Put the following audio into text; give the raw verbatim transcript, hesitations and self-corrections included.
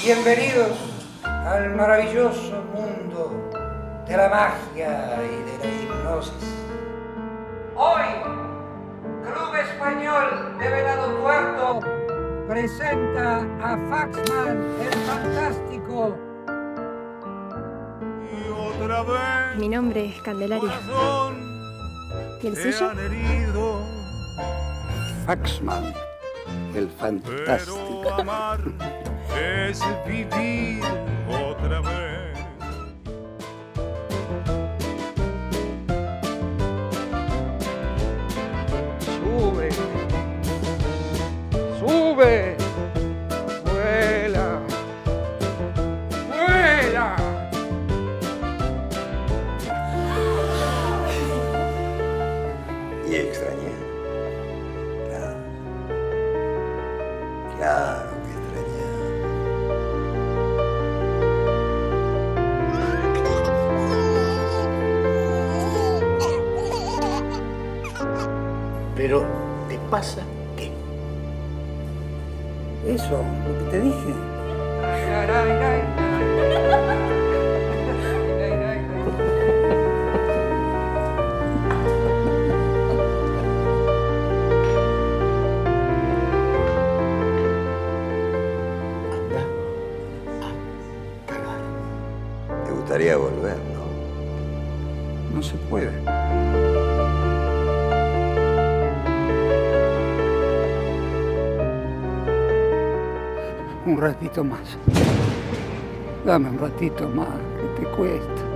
Bienvenidos al maravilloso mundo de la magia y de la hipnosis. Hoy, Club Español de Venado Tuerto presenta a Faxman, el fantástico. Y otra vez Mi nombre es Candelaria. ¿Y el suyo? Faxman, el fantástico. Pero amar es vivir otra vez. Sube, sube, vuela, vuela. Y extrañé. Claro, claro que extrañé. Pero, ¿te pasa qué? Eso, lo que te dije. Anda a cagar. Te gustaría volver, ¿no? No se puede. Un ratito más. Dame un ratito más, que te cuesta.